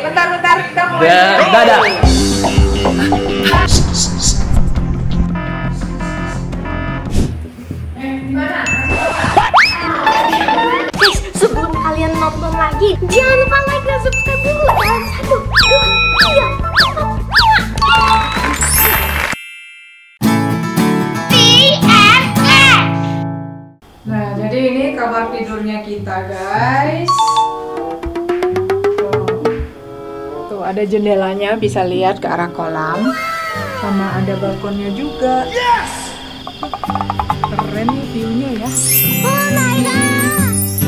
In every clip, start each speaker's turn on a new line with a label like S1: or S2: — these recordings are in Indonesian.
S1: Bentar, kita mau.
S2: Dadah.
S1: Gimana?
S3: Guys, sebelum kalian nonton lagi, jangan lupa like dan subscribe dulu. Dalam 1, 2, 3, 4.
S1: Nah, jadi ini kamar tidurnya kita, guys. Tuh, ada jendelanya, bisa lihat ke arah kolam. Sama ada balkonnya juga. Keren nih view-nya ya.
S3: Oh my god.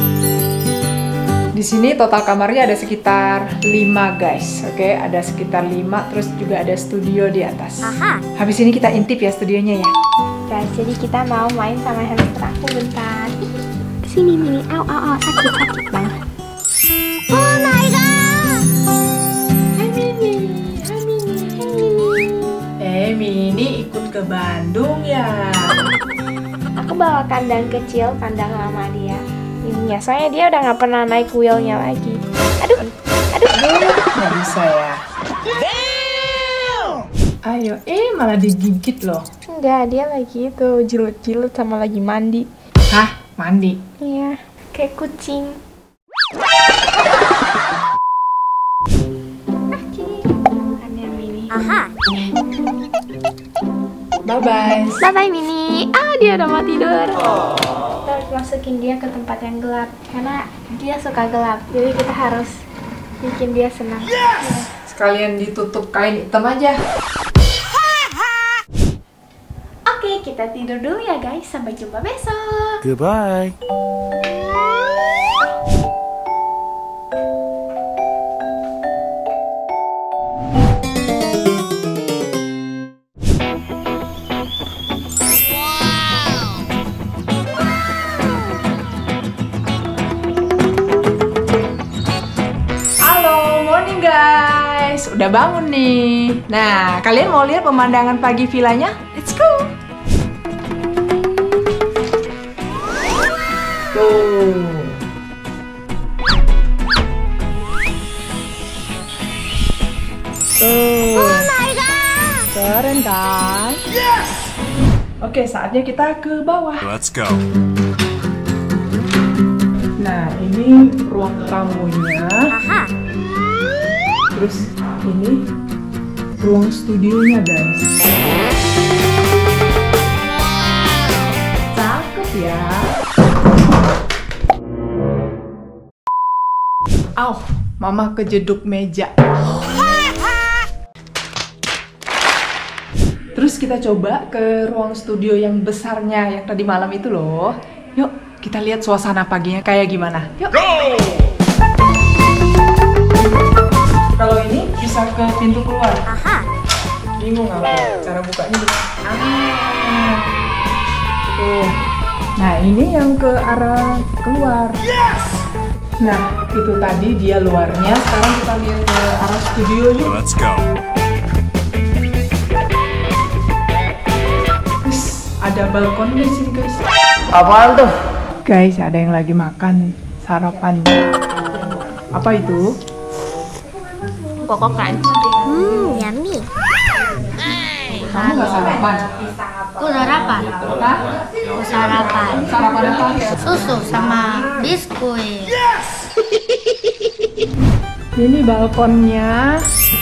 S1: Di sini total kamarnya ada sekitar 5, guys. Oke, ada sekitar 5, terus juga ada studio di atas.
S3: Aha.
S1: Habis ini kita intip ya studionya ya.
S3: Guys, jadi kita mau main sama hamster aku bentar. Sini Mini, sakit banget. Oh my god. Hai Mini, hai Mini, hai Mini.
S1: Mini ikut ke Bandung ya.
S3: Aku bawa kandang kecil, kandang lama dia. Ininya, soalnya dia udah nggak pernah naik wheelnya lagi. Aduh.
S1: Nggak bisa ya. Ayo, malah digigit loh.
S3: Enggak, dia lagi itu jilut-jilut sama lagi mandi.
S1: Hah? Mandi?
S3: Iya, kayak kucing. Bukannya Mini. Aha.
S1: Bye-bye.
S3: Bye-bye Mini. Dia udah mau tidur. Kita harus masukin dia ke tempat yang gelap karena dia suka gelap. Jadi kita harus bikin dia senang.
S1: Sekalian ditutup kain hitam aja.
S3: Oke, kita tidur dulu ya guys. Sampai jumpa besok.
S2: Goodbye.
S1: Guys, udah bangun nih. Nah, kalian mau lihat pemandangan pagi villanya? Let's go. Tuh. Tuh.
S3: Oh my god.
S1: Keren kan? Yes. Oke, saatnya kita ke bawah.
S2: Let's go.
S1: Nah, ini ruang tamunya.
S3: Aha.
S1: Terus ini ruang studionya, guys. Cakep ya. Mama kejeduk meja. Terus kita coba ke ruang studio yang besarnya yang tadi malam itu loh. Yuk, kita lihat suasana paginya kayak gimana. Yuk. Go! Kalau ini bisa ke pintu keluar.
S3: Aha.
S1: Bingung aku cara bukanya gimana. Tuh. Nah, ini yang ke arah keluar. Nah, itu tadi dia luarnya. Sekarang kita lihat ke arah studio yuk.
S2: Let's go.
S1: Ada balkon di sini, guys.
S2: Apaan tuh?
S1: Guys, ada yang lagi makan sarapan. Apa itu?
S3: Koko crunch. Yummy.
S1: Kamu nggak sarapan?
S3: Aku sarapan.
S1: Hah?
S3: Aku sarapan.
S1: Sarapan apa?
S3: Susu sama biskuit.
S1: Ini balkonnya.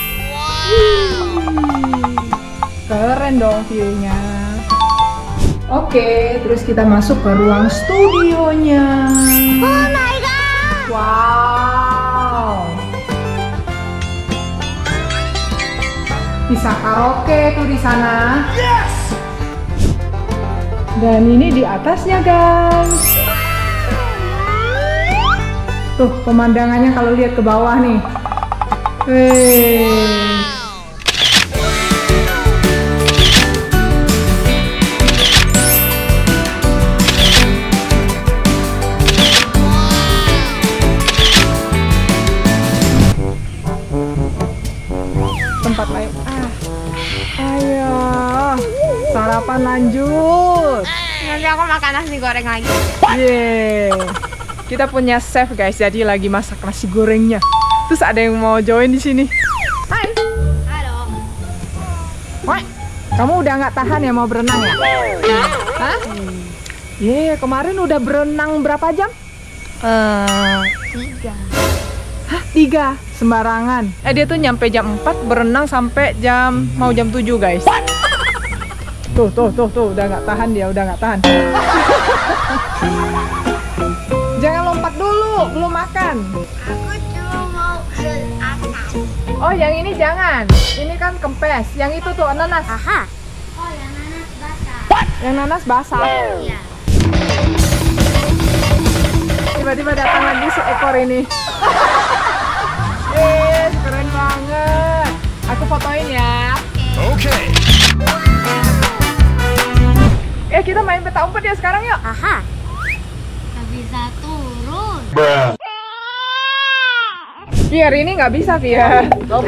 S1: Keren dong view-nya. Oke, terus kita masuk ke ruang studionya.
S3: Oh my god.
S1: Wow. Bisa karaoke tuh di sana. Dan ini di atasnya, guys. Tuh pemandangannya kalau lihat ke bawah nih. Tempat lain. Ayo. Sarapan lanjut.
S3: Nanti aku makan nasi goreng lagi.
S1: Yeay. Kita punya chef, guys, jadi lagi masak nasi gorengnya. Terus ada yang mau join di sini. Hai.
S3: Halo.
S1: Woi, kamu udah nggak tahan ya mau berenang ya? Hah? Iya, kemarin udah berenang berapa jam?
S3: 3.
S1: Hah, 3? Sembarangan. Dia tuh nyampe jam 4 berenang sampai mau jam 7 guys. Tuh, udah nggak tahan dia, udah nggak tahan. Jangan lompat dulu, belum makan.
S3: Aku cuma mau ke atas.
S1: Oh, yang ini jangan. Ini kan kempes. Yang itu tuh nanas.
S3: Aha. Oh, yang nanas basah.
S1: Yang nanas basah.
S3: Iya.
S1: Tiba-tiba datang lagi seekor ini. Yes, keren banget. Aku fotoin ya.
S4: Oke.
S1: Kita main peta umpet ya sekarang yuk.
S3: Aha. Nggak bisa turun.
S1: Pier ini nggak bisa, Pier.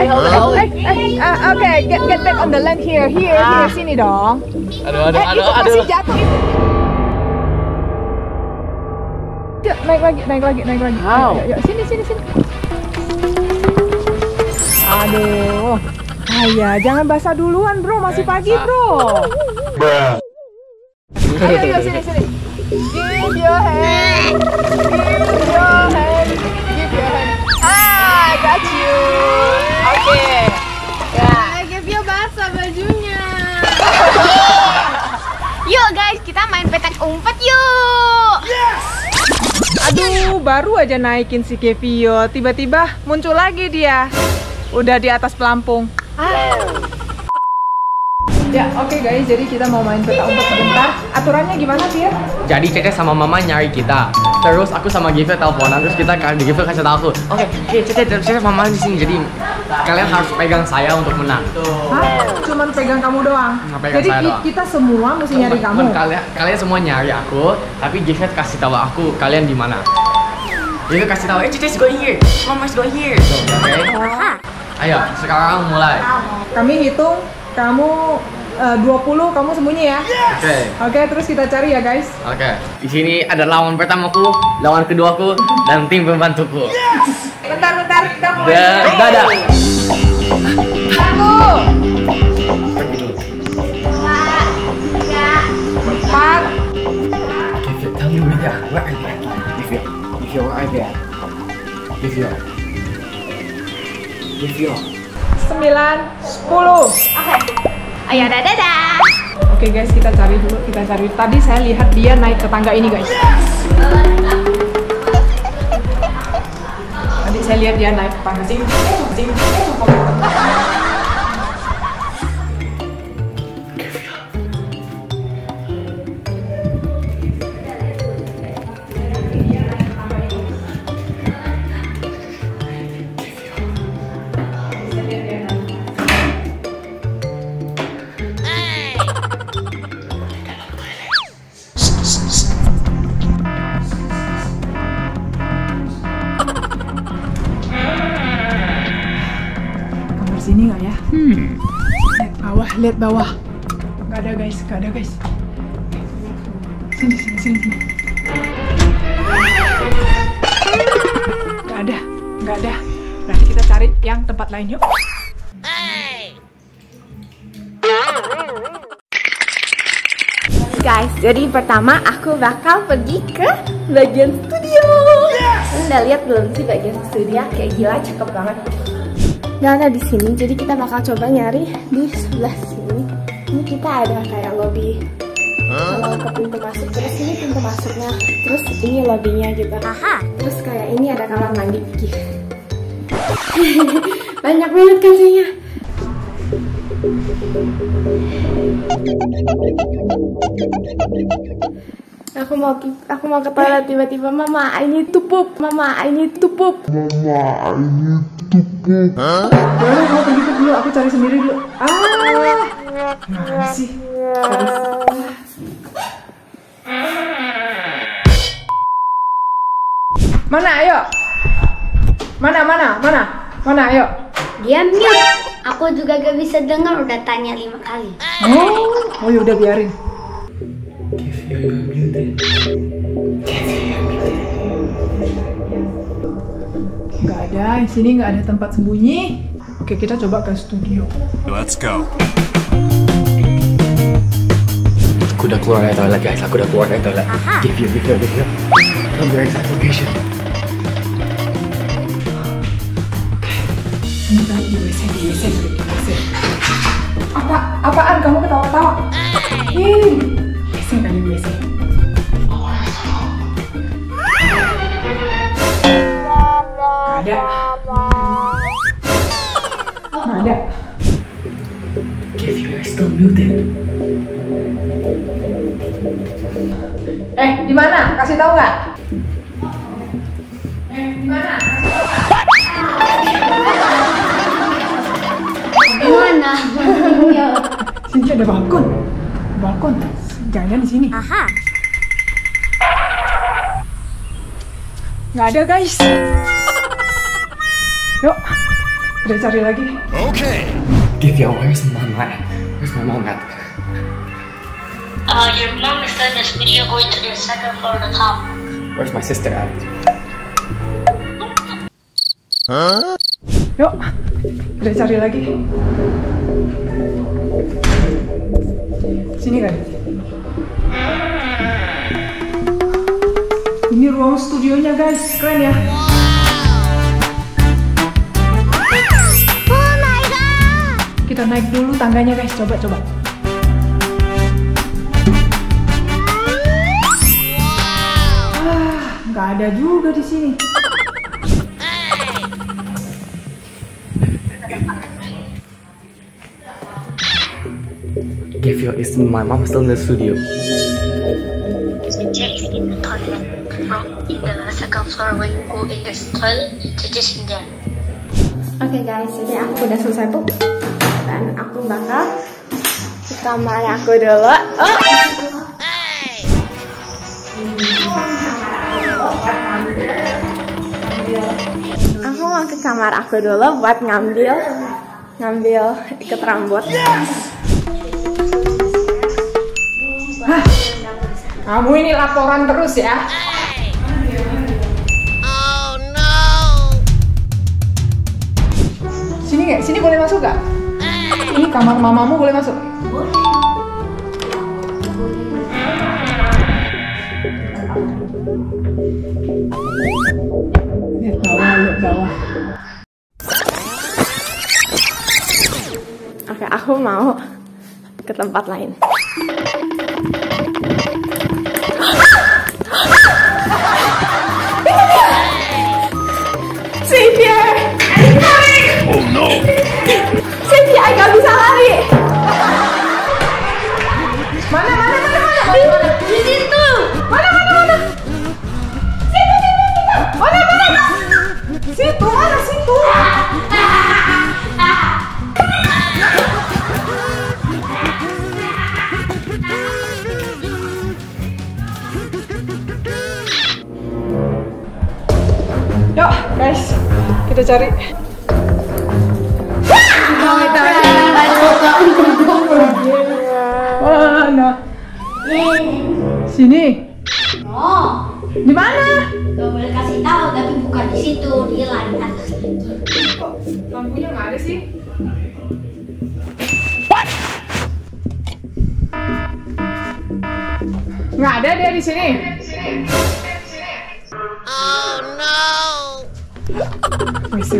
S1: Oke, get back on the land here, sini dong.
S2: Aduh.
S1: Itu masih jatuh itu. Yuk, naik lagi. Yuk, sini. Aduh. Ayah, jangan basah duluan, bro. Masih pagi, bro. Ayo, sini. Give your hand. I got you. Oke. Ya.
S3: Gavia basah bajunya. Yuk guys, kita main petak umpet yuk.
S1: Aduh, baru aja naikin si Kevio, tiba-tiba muncul lagi dia. Udah di atas pelampung. Ya, oke guys, jadi kita mau main peta umpet sebentar. Aturannya gimana sih ya?
S2: Jadi Cece sama Mama nyari kita. Terus aku sama Giva teleponan, terus Giva kasih tahu aku. Oke, Cece Mama di sini. Jadi kalian harus pegang saya untuk menang.
S1: Hah? Cuman pegang kamu doang?
S2: Pegang
S1: Jadi
S2: saya doang.
S1: kita semua mesti nyari kamu?
S2: Kalian semua nyari aku, tapi Giva kasih tahu aku kalian di mana. Giva kasih tahu, Cece is going here, Mama is going here. Oke? Ayo, sekarang mulai.
S1: Kami hitung, kamu 20, kamu sembunyi ya? Oke, terus kita cari ya guys.
S2: Oke. Di sini ada lawan pertamaku, lawan keduaku, dan tim pembantuku.
S1: Bentar, kita mau
S2: Dadah.
S1: Satu, 4, 9, 10.
S3: Ayo dadah.
S1: Oke guys, kita cari dulu. Tadi saya lihat dia naik ke tangga ini guys. Tadi saya lihat dia naik ke tangga sini. Sini nggak ya? Lihat bawah. Nggak ada guys. Sini. Nggak ada. Berarti kita cari yang tempat lain yuk.
S3: Guys, jadi pertama aku bakal pergi ke bagian studio. Udah lihat belum sih bagian studio? Kayak gila, cakep banget. Nggak ada di sini, jadi kita bakal coba nyari di sebelah sini. Ini kita ada kayak lobby. Kalau ke pintu masuk, terus ini pintu masuknya, terus ini lobbynya gitu. Terus kayak ini ada kamar mandi. Banyak banget kacanya. Aku mau ke toilet, tiba-tiba mama I need to poop.
S1: Boleh, kamu pergi dulu, aku cari sendiri dulu. Mana sih? Mana, ayo? Mana, ayo?
S3: Dia mute. Aku juga gak bisa dengar, udah tanya 5 kali.
S1: Oh ya udah biarin. Nggak ada, di sini nggak ada tempat sembunyi. Oke, kita coba ke studio.
S4: Let's go.
S2: Aku udah keluar dari toilet guys, aku udah keluar dari toilet. Give you. From your exact location.
S1: Bentar, di WC. Apaan kamu ketawa-tawa? WC kali WC. Nggak ada.
S2: Give you are still muted.
S1: Di mana? Kasih tahu nggak? Di mana? Kasih tahu nggak?
S3: Di mana?
S1: Sini ada balkon. Jangan di sini. Nggak ada guys. Yuk, kita cari lagi.
S4: Okay.
S2: Give you, where's my mom at?
S5: Your mom is in the studio going to the second floor to the top.
S2: Where's my sister at?
S1: Yuk, kita cari lagi. Sini kan? Ini ruang studionya guys, keren ya.
S3: Oh my god.
S1: Kita naik dulu tangganya guys, coba. Nggak ada juga di sini.
S2: Give you, is my mom still in the studio?
S5: Cece is in the toilet. In the second floor when you go in the toilet, Cece's in there.
S3: Oke guys, jadi aku udah selesai pup dan aku bakal ke kamar aku dulu. Aku mau ke kamar aku dulu buat ngambil ikat rambut.
S1: Kamu ini laporan terus ya. Sini boleh masuk gak? Ini kamar mamamu boleh masuk? Lihat bawah.
S3: Oke, aku mau ke tempat lain. Xavier!
S4: Oh no.
S3: Xavier, gak bisa lari!
S1: Mana?
S3: Di situ!
S1: Mana? Situ. Mana? Situ. Yuk guys, kita cari. Mana? Sini.
S5: Oh,
S1: Di mana?
S5: gak boleh kasih tahu, tapi bukan di situ, dia lari atas.
S1: Kok lampunya nggak ada sih? Nggak ada dia di sini. Oh no. WC.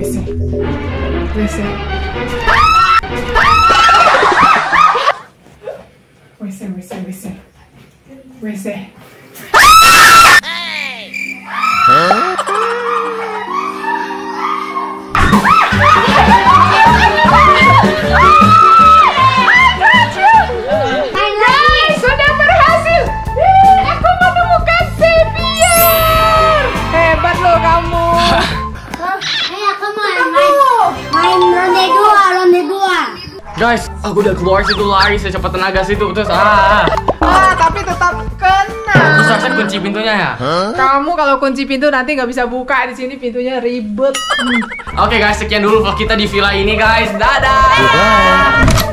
S1: Sudah berhasil. Aku menemukan Xavier. Hebat loh kamu.
S5: Aku main ronde dua.
S2: Guys, aku udah keluar situ, lari secepat tenaga situ, terus
S1: Tapi tetap kena.
S2: terus saya kunci pintunya ya.
S1: Kamu kalau kunci pintu nanti nggak bisa buka di sini, pintunya ribet.
S2: Oke guys, sekian dulu vlog kita di villa ini guys. Dadah.